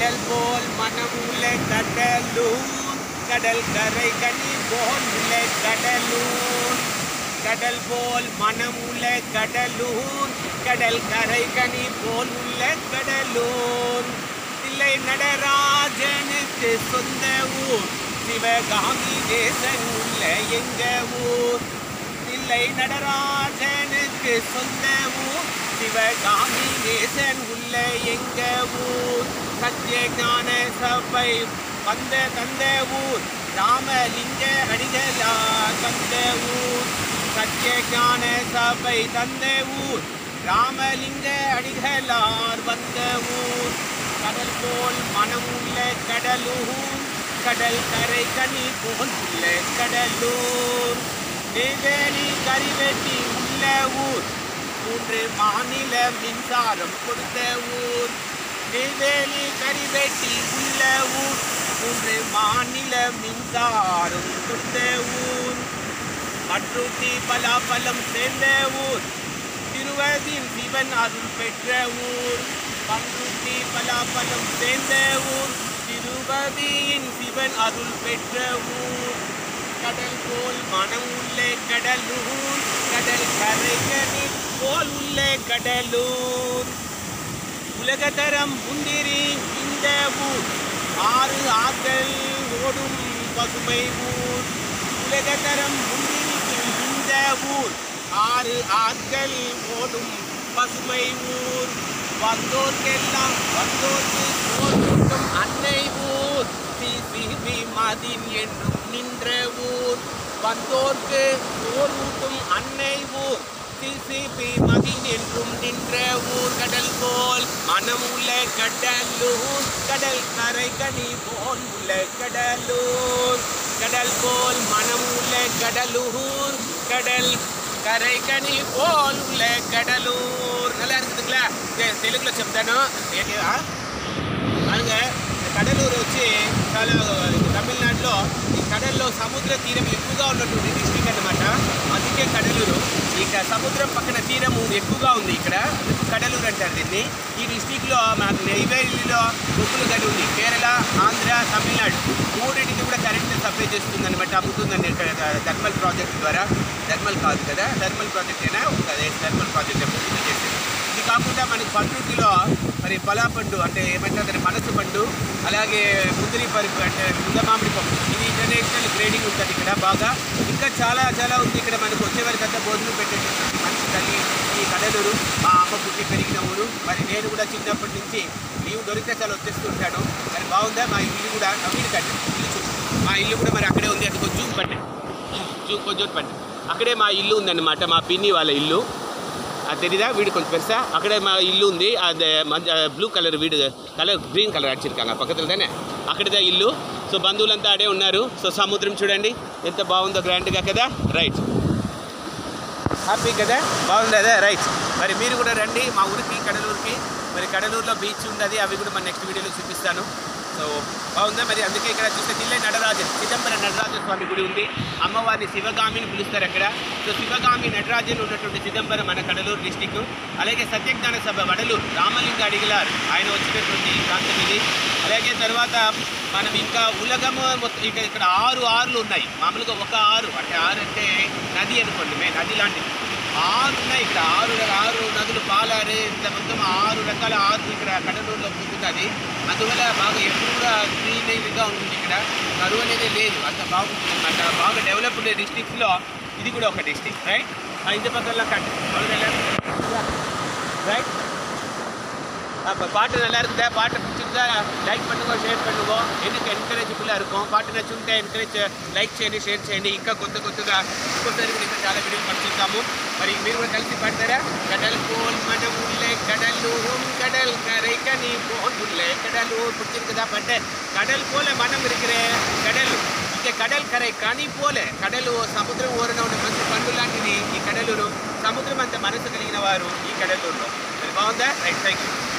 கடல் போல் மனம் உள்ள கடலூர் கடல் கரை கனி போல் உள்ள கடலூர் கடல் போல் மனம் உள்ள கடலூர் கடல் கரை கனி போல் உள்ள கடலூர் தில்லை நடராஜனுக்கு சொந்த ஊர் சிவகாமி தேசன் உள்ள எங்க ஊர் தில்லை நடராஜனுக்கு சொந்த ஊர் சிவகாமி தேசன் உள்ள எங்க ஊர் சத்திய ஞான சபை வந்த தந்த ஊர் ராமலிங்க அடிகளார் வந்த ஊர் சத்திய ஞான சபை தந்த ஊர் ராமலிங்க அடிகளார் வந்த ஊர் கடல் போல் மனம் உள்ள கடலூர் கடல் கரை கனி போல் உள்ள கடலூர் நெய்வேலி கரிவெட்டி உள்ள ஊர் 3 மாநில மின்சாரம் கொடுத்த ஊர் நெய்வேலி கரிவெட்டி உள்ள ஊர் 3 மாநில மின்சாரம் கொடுத்த ஊர் மற்றூட்டி பலாப்பழம் சேர்ந்த ஊர் திருவதின் சிவன் அருள் பெற்ற ஊர் பன்ருட்டி பலாப்பழம் சேர்ந்த ஊர் திருவதியின் சிவன் அருள் பெற்ற ஊர் கடல் போல் மனம் உள்ள கடலூர் கடல் கரை கனி போல் உள்ள கடலூர் உலகதரம் முந்திரி இந்த ஊர் 6 ஆறுகள் ஓடும் பசுமை ஊர் உலகதரம் முந்திரிக்கு இந்த ஊர் 6 ஆறுகள் ஓடும் பசுமை ஊர் வந்தோர்க்கெல்லாம் வந்தோர்க்கு ஓடும் அன்னை ஊர் சிசிபி மதின் என்றும் நின்ற ஊர் வந்தோர்க்கு ஓர் ஊட்டும் அன்னை ஊர் சிசிபி மதின் என்றும் நின்ற ஊர் கடல் போல் மனம் உள்ள கடலூர் கடல் கரை கனி போல் உள்ள கடலூர் கடல் போல் மனம் உள்ள கடலூர் கடல் கரை கனி போல் உள்ள கடலூர் நல்லா இருக்குதுங்களா తెలుగులో చెప్తాను అలాగే கடலూరు వచ్చి చాలా తమిళనాడులో ఈ కడల్లో సముద్ర తీరం ఎక్కువగా ఉన్నటువంటి డిస్ట్రిక్ట్ అన్నమాట అందుకే కడలూరు ఇక సముద్రం పక్కన తీరము ఎక్కువగా ఉంది ఇక్కడ కడలూరు అంటారు దీన్ని ఈ డిస్ట్రిక్ట్లో మాకు నెయ్వేలిలో బొక్కులు గడి ఉంది కేరళ ఆంధ్ర తమిళనాడు మూడింటికి కూడా కరెంట్ సప్లై చేస్తుంది అనమాట అమ్ముతుందండి ఇక్కడ థర్మల్ ప్రాజెక్ట్ ద్వారా థర్మల్ కాదు కదా థర్మల్ ప్రాజెక్ట్ అయినా అదే థర్మల్ ప్రాజెక్ట్ అప్పుడు చేసేది ఇది కాకుండా మనకి పన్రుటిలో మరి పలాపండు అంటే ఏమంటారు పనస పండు అలాగే ముద్రి పరుపు అంటే ముందమామిడి పప్పు ఇది ఇంటర్నేషనల్ గ్రేడింగ్ ఉంటుంది ఇక్కడ బాగా ఇంకా చాలా చాలా ఉంది ఇక్కడ మనకు వచ్చేవారికంతా భోజనం పెట్టేటటువంటి మంచి తల్లి ఈ కడలూరు మా అమ్మ పుట్టి పెరిగిన ఊరు మరి నేను కూడా చిన్నప్పటి నుంచి లీవ్ దొరికితే చాలా వచ్చేస్తుంటాను మరి బాగుందా మా ఇల్లు కూడా వీడి కట్టే ఇల్లు చూసి మా ఇల్లు కూడా మరి అక్కడే ఉంది అది కొంచెం పట్టే కొంచెం పట్టే అక్కడే మా ఇల్లు ఉందన్నమాట మా పిన్ని వాళ్ళ ఇల్లు అది తెలీదా వీడు కొంచెం పెరుసా అక్కడే మా ఇల్లు ఉంది అది బ్లూ కలర్ వీడు కలర్ గ్రీన్ కలర్ అడిచిరుకాంగ పక్కన தானே అక్కడిదే ఇల్లు సో బంధువులంతా ఆడే ఉన్నారు సో సముద్రం చూడండి ఎంత బాగుందో గ్రాండ్గా కదా రైట్ హ్యాపీ కదా బాగుంది అదే రైట్ మరి మీరు కూడా రండి మా ఊరికి కడలూరుకి మరి కడలూరులో బీచ్ ఉన్నది అవి కూడా మన నెక్స్ట్ వీడియోలో చూపిస్తాను సో బాగుందా మరి అందుకే ఇక్కడ చూస్తే తిల్లై నటరాజన్ చిదంబర నటరాజ స్వామి గుడి ఉంది అమ్మవారిని శివగామిని పిలుస్తారు అక్కడ సో శివగామి నటరాజన్ ఉన్నటువంటి చిదంబరం మన కడలూరు డిస్టిక్ అలాగే సత్యజ్ఞాన సభ వడలూరు రామలింగ అడిగలార్ ఆయన వచ్చినటువంటి ప్రాంతం ఇది అలాగే తర్వాత మనం ఇంకా ఉలగము ఇక్కడ 6 ఆరులు ఉన్నాయి మామూలుగా ఒక ఆరు అంటే ఆరు అంటే నది అనుకోండి నది లాంటిది 6 ఉన్నాయి ఇక్కడ 6 నదులు పాలారు ఇంత మొత్తం 6 రకాల ఆరు ఇక్కడ కడలూరులో పుట్టుతుంది అందువల్ల బాగా ఎక్కువగా గ్రీనరీగా ఉంటుంది ఇక్కడ కరువు అనేది లేదు అంత బాగుంటుంది అన్నమాట బాగా డెవలప్డ్ డిస్ట్రిక్ట్స్లో ఇది కూడా ఒక డిస్ట్రిక్ట్ రైట్ ఇంత పక్కన రైట్ பாட்டு நல்லா இருக்குதா பாட்டை பிடிச்சிருந்தா லைக் பண்ணுங்க షేర్ பண்ணுங்க ఎందుకు ఎంకరేజబుల్గా இருக்கும் పాట నచ్చుంటే ఎంకరేజ్ లైక్ చేయండి షేర్ చేయండి ఇంకా కొత్తగా ఇంకోసారి కూడా ఇంకా చాలా వీడియోలు పంపిస్తాము మరి మీరు కూడా కలిసి పాడతారా கடல் போல் மனம் உள்ளே கடலூரும் கடல் கரை கனி போல் உள்ளே கடலூர் பிடிச்சிருக்குதா பாட்டு கடல் போல மனம் இருக்கிற கடல் ఇక கடல் కரை కని పోలే కడలు సముద్రం ఓరన ఉన్న మంచి పండు లాంటిది ఈ కడలూరు సముద్రం అంత మనసు కలిగిన వారు ఈ కడలూరులో మరి బాగుందా రైట్ థ్యాంక్ యూ